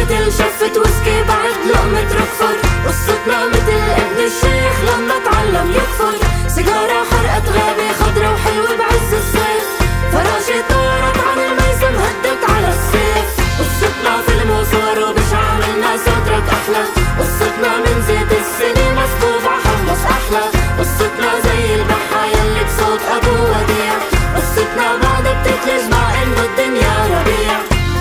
متل شفة ويسكي بعد لقمة ركفر. قصتنا متل ابن الشيخ لما تعلم يكفر. سيجارة حرقت غابة خضرا وحلوة بعز الصيف. فراشة طارت عن الميسم هدت على السيف. قصتنا فيلم وصور وبشع عملنا ساترك أحلى. قصتنا من زيت السنة مصبوب عحمص أحلى. قصتنا زي البحة يلي بصوت أبو وديع. قصتنا بعد بتتلج مع إنه الدنيا ربيع.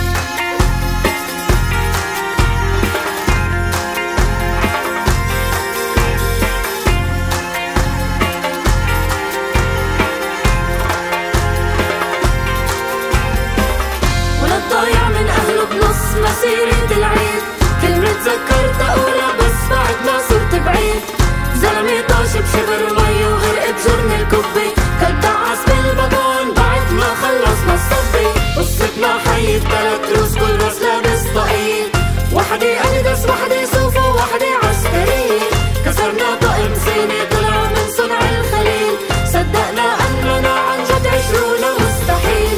ولد ضايع من أهله بنص مسيرة العيد. كلمة تذكرت أقولها بس بعد ما صرت بعيد. زلمي طاش بشبر مي وغرق بجرن الكبي. كلب دعس بالبطون بعد ما خلصنا الصبي. قصتنا حي بثلاث روس كل راس لابس طاقية. وحدة أديداس وحدة صوف ووحدة عسكرية. كسرنا طقم صيني طلع من صنع الخليل. صدقنا أننا عن جد عشرونا مستحيل.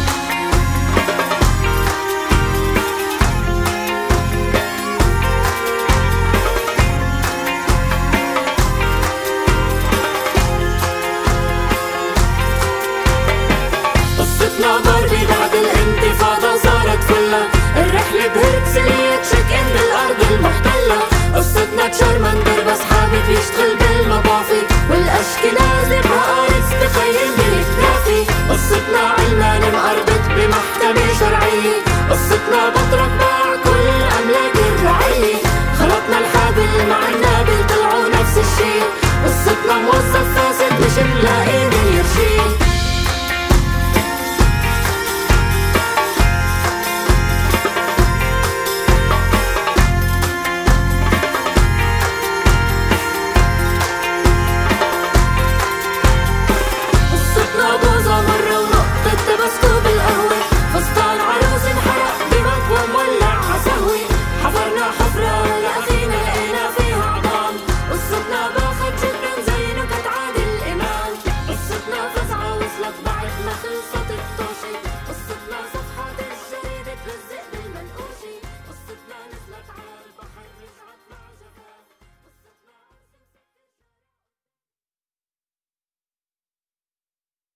قصتنا باربي بعد الانتفاضة صارت فلة. الرحلة بهرتسلية تشيك ان بالأرض المحتلة. قصتنا تشارمندر بس حابب يشتغل بالمطافي. والأشكنازي بهارس بخيم بالكتافي. قصتنا علمان مقربط بمحكمة شرعية. قصتنا بطرك باع كل أملاك الرعية. خلطنا الحابل مع النابل طلعوا نفس الشي. قصتنا موظف فاسد مش ملاقي من يرشيه. حفرة لأخينا لقينا فيها عظام. قصتنا باخد جدا زي نكت عادل إمام. قصتنا فزعة وصلت بعد ما خلصت الطوشة. قصتنا